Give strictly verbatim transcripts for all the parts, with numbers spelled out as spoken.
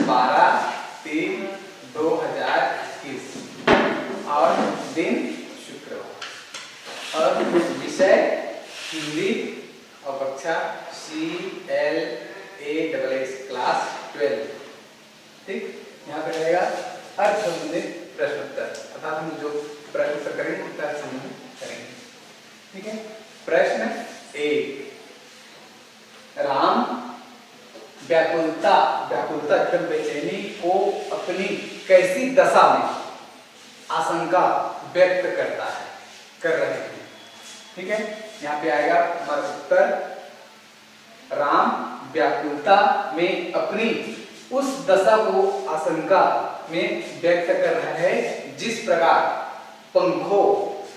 बारह तीन दो हजार इक्कीस और दिन शुक्रवार और विषय हिंदी और कक्षा C L A double S class twelve. ठीक, यहाँ पे रहेगा अर्थ संबंधित प्रश्न उत्तर, अर्थात हम जो प्रश्न उत्तर करेंगे उसका अर्थ संबंधित करेंगे। ठीक है, प्रश्न एक, राम व्याकुलता व्याकुलता एकदम बेचैनी को अपनी कैसी दशा में आशंका व्यक्त करता है कर रहे हैं। ठीक है, यहाँ पे आएगा हमारा उत्तर, राम व्याकुलता में अपनी उस दशा को आशंका में व्यक्त कर रहा है जिस प्रकार पंखों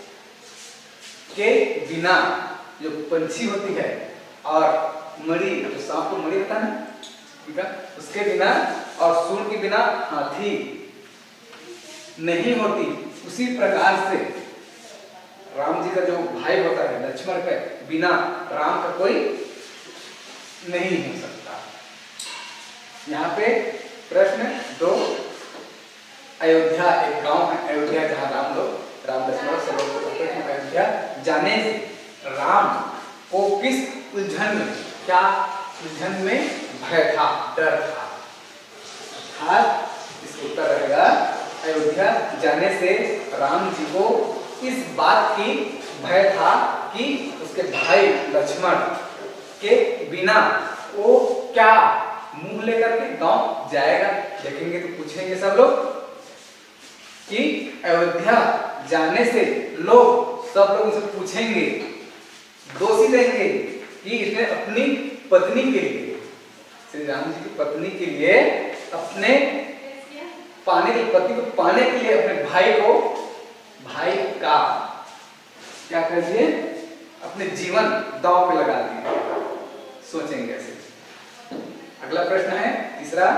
के बिना जो पंछी होती है और मणि, जो सांप को मणि होता है, ठीक है, उसके बिना और सूर्य के बिना हाथी नहीं होती, उसी प्रकार से राम जी का जो भाई होता है लक्ष्मण के बिना राम का कोई नहीं हो सकता। यहाँ पे प्रश्न दो, अयोध्या एक गांव है अयोध्या जहाँ राम लोग राम लक्ष्मण सब लोग अयोध्या जाने से राम को किस उलझन में क्या उलझन में भय था, डर था। अर्थात इसका उत्तर रहेगा अयोध्या जाने से राम जी को इस बात की भय था कि उसके भाई लक्ष्मण के बिना वो क्या मुंह लेकर के गांव जाएगा। देखेंगे तो पूछेंगे सब लोग कि अयोध्या जाने से लोग सब लोग उसे पूछेंगे, दोषी रहेंगे कि इसने अपनी पत्नी के लिए, श्री राम जी की पत्नी के लिए, अपने पाने की पति को पाने के लिए अपने भाई को भाई का क्या कर दिए, अपने जीवन दांव पे लगा दिए। सोचेंगे ऐसे। अगला प्रश्न है तीसरा,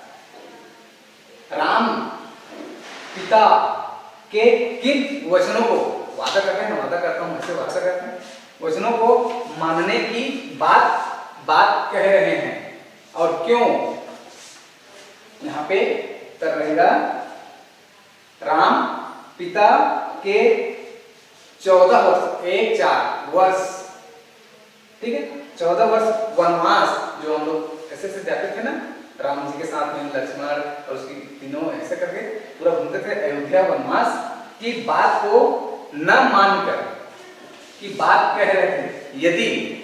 राम पिता के किन वचनों को, वादा करते हैं ना, वादा करता हूं ऐसे वादा करते हैं, वचनों को मानने की बात बात कह रहे हैं और क्यों। यहाँ पे उत्तर रहेगा, राम पिता के चौदह वर्ष एक चार वर्ष, ठीक है, चौदह वर्ष वनवास जो हम लोग ऐसे से जाते थे ना राम जी के साथ में लक्ष्मण और उसकी तीनों ऐसे करके पूरा घूमते थे अयोध्या वनवास की बात को न मानकर की बात कह रहे थे। यदि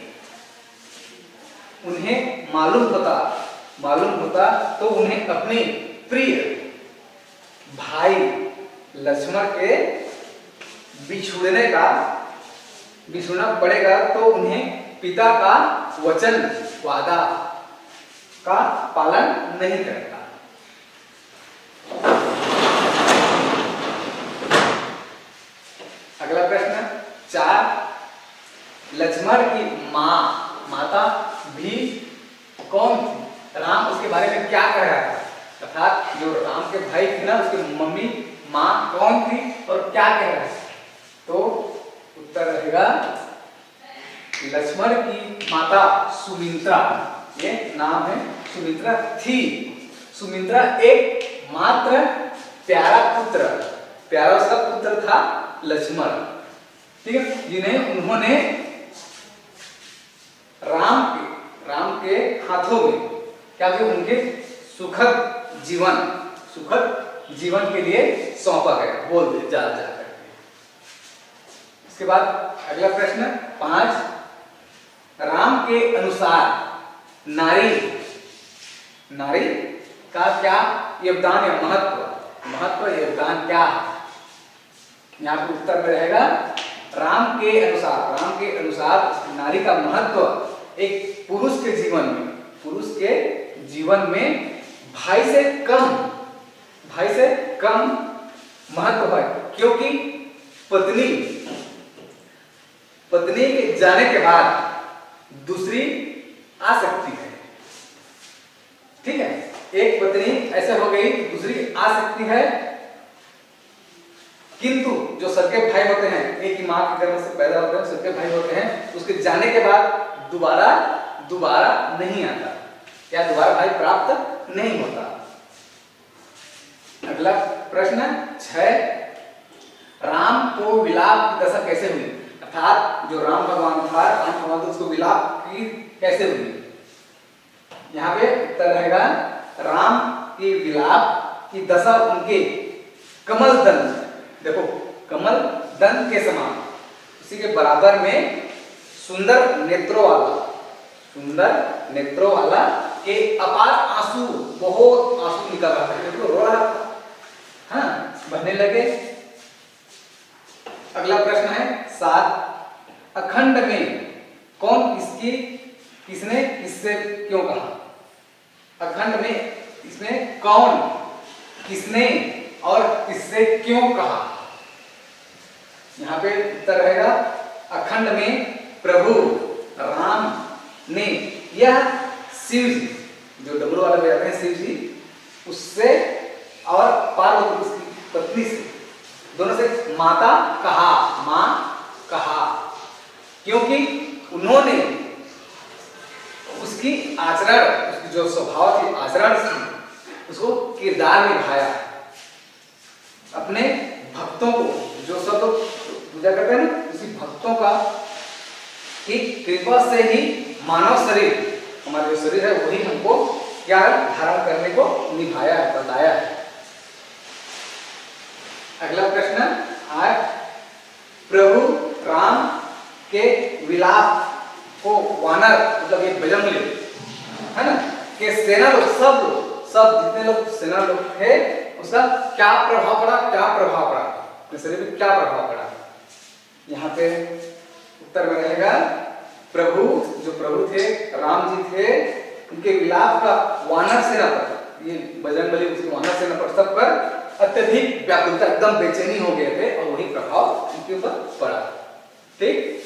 उन्हें मालूम होता मालूम होता तो उन्हें अपने प्रिय भाई लक्ष्मण के बिछुड़ने का बिछुड़ना पड़ेगा तो उन्हें पिता का वचन वादा का पालन नहीं करता। अगला प्रश्न चार, लक्ष्मण की माँ माता भी कौन थी, राम उसके बारे में क्या कह रहा था, अर्थात जो राम के भाई थे ना उसकी मम्मी माँ कौन थी और क्या कह रहा था। तो उत्तर रहेगा, लक्ष्मण की माता सुमित्रा, ये नाम है सुमित्रा थी। सुमित्रा एक मात्र प्यारा पुत्र, प्यारा उसका पुत्र था लक्ष्मण, ठीक है, जिन्हें उन्होंने राम के राम के हाथों में क्या कि उनके सुखद जीवन सुखद जीवन के लिए सौंपा गया, बोल दे जा जा करके। इसके बाद अगला प्रश्न पांच, राम के अनुसार नारी नारी का क्या योगदान या महत्व महत्व योगदान क्या है। यहाँ पे उत्तर में रहेगा, राम के अनुसार राम के अनुसार नारी का महत्व एक पुरुष के जीवन में पुरुष के जीवन में भाई से कम भाई से कम महत्व है, क्योंकि पत्नी पत्नी के जाने के बाद दूसरी आ सकती है। ठीक है, एक पत्नी ऐसे हो गई दूसरी आ सकती है, किंतु जो सबके भाई होते हैं, एक ही माँ के गर्भ से पैदा होते हैं, सबके भाई होते हैं, उसके जाने के बाद दोबारा दोबारा नहीं आता, क्या दोबारा भाई प्राप्त नहीं होता। अगला प्रश्न छह, राम को विलाप की दशा कैसे हुई? अर्थात जो राम भगवान था, राम भगवान तो उसको विलाप की कैसे हुई? यहाँ पे उत्तर रहेगा राम के विलाप की दशा उनके कमल दंत, देखो कमल दंत के समान, उसी के बराबर में सुंदर नेत्रों वाला, सुंदर नेत्रों वाला के अपार आंसू, बहुत आंसू निकल रहा था, देखो रो रहा था, हाँ बहने लगे। अगला प्रश्न है सात, अखंड में कौन किसकी किसने किससे क्यों कहा? अखंड में इसमें कौन किसने और किससे क्यों कहा? यहाँ पे उत्तर रहेगा अखंड में प्रभु राम ने यह शिव जी, जो डमरू वाले बजाते हैं शिव जी, उससे और पार्वती उसकी पत्नी से, दोनों से माता कहा, मां कहा, क्योंकि उन्होंने उसकी आचरण, उसकी जो स्वभाव थी, आचरण थी, उसको किरदार निभाया। अपने भक्तों को, जो सब लोग पूजा करते हैं ना, उसी भक्तों का की कृपा से ही मानव शरीर, हमारा जो शरीर है वही हमको क्या धारण करने को निभाया है, बताया है। अगला प्रश्न आठ, प्रभु राम के विलाप को वानर, मतलब ये बजरंगबली है ना, के सेना लोग, सब लोग, सब जितने लोग सेना लोग थे, उसका क्या प्रभाव पड़ा, क्या प्रभाव पड़ा, अपने शरीर में क्या प्रभाव पड़ा? यहाँ पे उत्तर में रहेगा प्रभु, जो प्रभु थे, राम जी थे, उनके विलाप का वानर सेना पर, ये बजरंगबली उसके वानर सेना पर सब पर अत्यधिक व्याकुलता, एकदम बेचैनी हो गए थे, और वही प्रभाव उनके ऊपर पड़ा। ठीक।